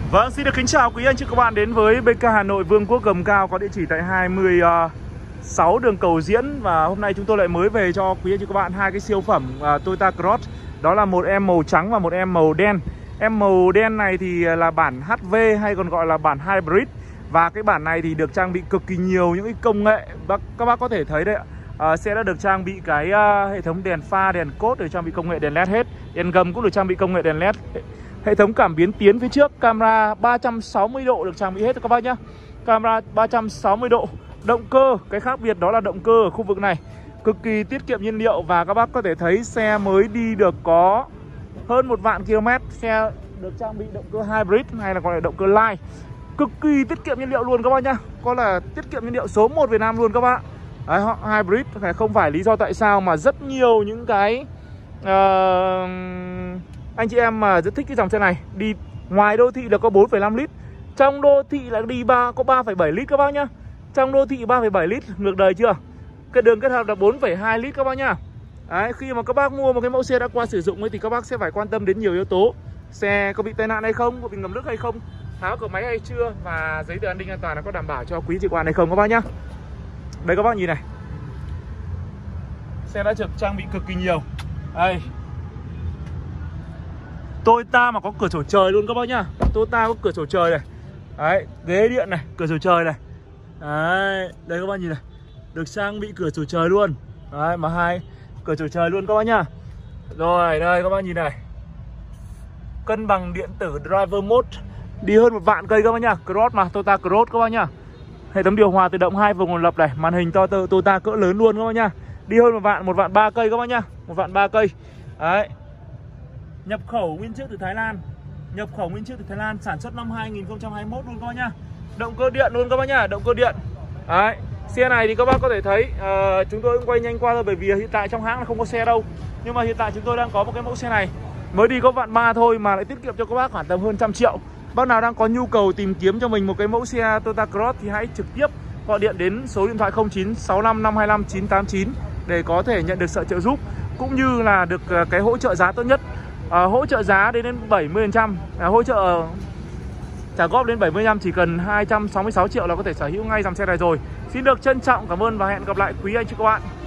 Vâng, xin được kính chào quý anh chị các bạn đến với BK Hà Nội Vương quốc Gầm Cao có địa chỉ tại 26 đường Cầu Diễn. Và hôm nay chúng tôi lại mới về cho quý anh chị các bạn hai cái siêu phẩm Toyota Cross. Đó là một em màu trắng và một em màu đen. Em màu đen này thì là bản HV hay còn gọi là bản Hybrid. Và cái bản này thì được trang bị cực kỳ nhiều những cái công nghệ. Các bác có thể thấy đấy ạ. Sẽ đã được trang bị cái hệ thống đèn pha, đèn cốt, được trang bị công nghệ đèn LED hết. Đèn gầm cũng được trang bị công nghệ đèn LED. Hệ thống cảm biến tiến phía trước, camera 360 độ được trang bị hết các bác nhé. Camera 360 độ. Động cơ, cái khác biệt đó là động cơ ở khu vực này cực kỳ tiết kiệm nhiên liệu. Và các bác có thể thấy xe mới đi được có hơn 1 vạn km. Xe được trang bị động cơ Hybrid hay là gọi là động cơ Light. Cực kỳ tiết kiệm nhiên liệu luôn các bác nhá. Có là tiết kiệm nhiên liệu số 1 Việt Nam luôn các bác. Đấy, Hybrid không phải lý do tại sao mà rất nhiều những cái anh chị em mà rất thích cái dòng xe này. Đi ngoài đô thị là có 4,5 lít, trong đô thị là đi có 3,7 lít các bác nhá. Trong đô thị 3,7 lít, ngược đời chưa? Cái đường kết hợp là 4,2 lít các bác nhá. Đấy, khi mà các bác mua một cái mẫu xe đã qua sử dụng ấy thì các bác sẽ phải quan tâm đến nhiều yếu tố. Xe có bị tai nạn hay không, có bị ngấm nước hay không, tháo cửa máy hay chưa, và giấy tờ an ninh an toàn là có đảm bảo cho quý chị quan hay không các bác nhá. Đây các bác nhìn này, xe đã được trang bị cực kỳ nhiều. Đây, Toyota mà có cửa sổ trời luôn các bác nhá. Toyota có cửa sổ trời này. Đấy, ghế điện này, cửa sổ trời này. Đấy, đây các bác nhìn này, được trang bị cửa sổ trời luôn. Đấy, mà hai cửa sổ trời luôn các bác nhá. Rồi, đây các bác nhìn này, cân bằng điện tử Driver Mode, đi hơn 1 vạn cây các bác nhá. Cross mà, Toyota Cross các bác nhá. Hệ thống điều hòa tự động 2 vùng lập này, màn hình Toyota cỡ lớn luôn các bác nhá. Đi hơn 1 vạn 3 cây các bác nhá. 1 vạn 3 cây. Đấy. Nhập khẩu nguyên chiếc từ Thái Lan. Nhập khẩu nguyên chiếc từ Thái Lan, sản xuất năm 2021 luôn các bác nhá. Động cơ điện luôn các bác nhá, động cơ điện. Đấy. Xe này thì các bác có thể thấy chúng tôi cũng quay nhanh qua thôi, bởi vì hiện tại trong hãng là không có xe đâu. Nhưng mà hiện tại chúng tôi đang có một cái mẫu xe này, mới đi có 1,3 thôi mà lại tiết kiệm cho các bác khoảng tầm hơn 100 triệu. Bác nào đang có nhu cầu tìm kiếm cho mình một cái mẫu xe Toyota Cross thì hãy trực tiếp gọi điện đến số điện thoại 0965 525 989 để có thể nhận được sự trợ giúp cũng như là được cái hỗ trợ giá tốt nhất. Hỗ trợ giá đến 70%, hỗ trợ trả góp đến 70%, chỉ cần 266 triệu là có thể sở hữu ngay dòng xe này rồi. Xin được trân trọng cảm ơn và hẹn gặp lại quý anh chị các bạn.